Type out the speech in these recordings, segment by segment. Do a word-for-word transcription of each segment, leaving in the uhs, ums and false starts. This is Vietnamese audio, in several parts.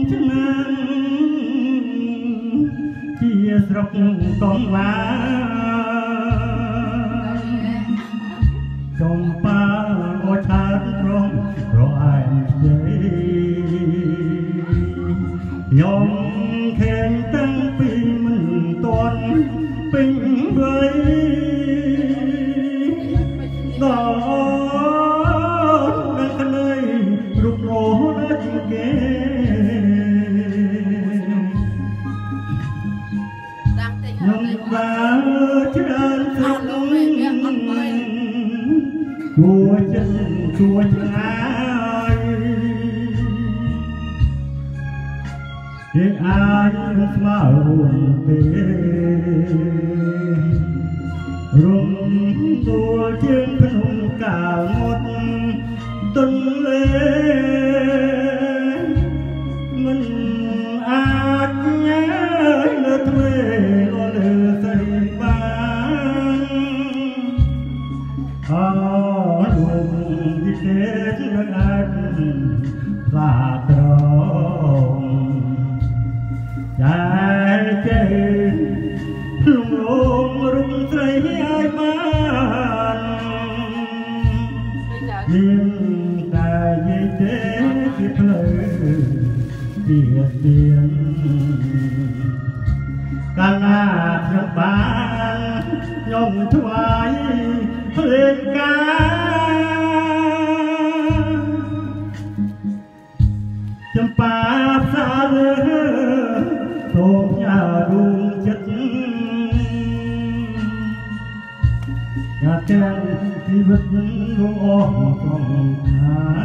chia sọc con lá trong ba ngôi tháp rong rồi dây nhom khen tăng pi mình toàn bình với đó đang cái nơi rục rỗ đất ghé nhom và chân chùa chân chùa chân ai để ai mà buồn về rung tua trên thân hùng cả một tuần lễ mình ác nhớ lỡ thuê lo lỡ xây bán ở luôn đi chết nước anh và tròn trái cây lung lung rung rây ai man nhưng ta dây thế kịp lời tiền tiền càng ác nhọc bán nhom thoái lên ca chấm pa xa lơ tôm nhà đun chất nhà khen thì vật luôn ôm phòng thả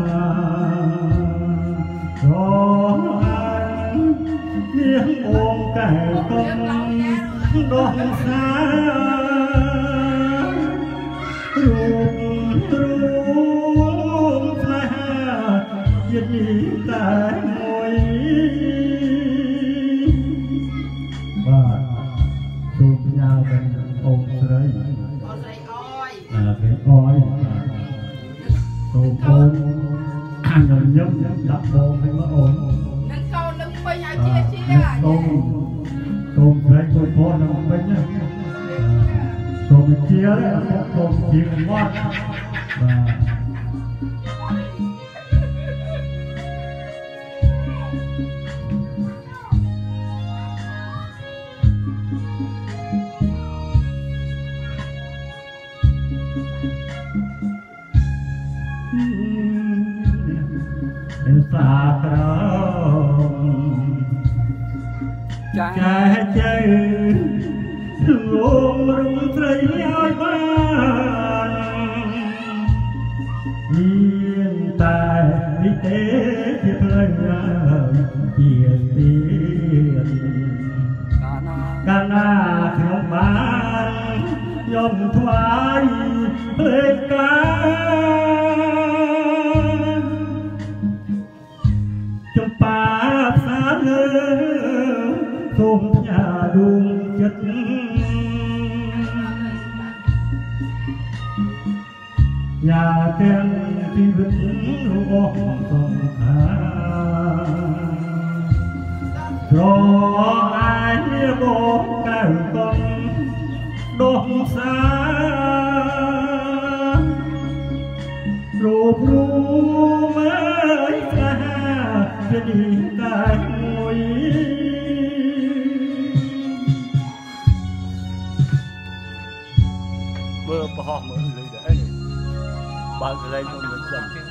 cho anh miếng ôm cải công đón xa rùm rùm xa giật nhị tại môi và tôm nhà gần ôm sợi à cái oi tôm ôm nhầm nhầm đập bồn thì nó ổn nâng câu nâng bây giờ chia chia tôm tôm sợi tôm bồn nó không bên nhá tôm chia đấy tôm chia ngon và xa trông trái chơi luôn rung rây ai ban nhiên tài đi tế thiệp lời chia tiền ca na không bán nhom thoái lên ca trong pa xa lơ tôm nhà đun chất nhà khen thì vẫn ôm phòng thả cho ai bố cái con đông xa rụp rụp mới xa cho đi tại ngồi mưa bỏ mưa lưới để bạn lấy con mình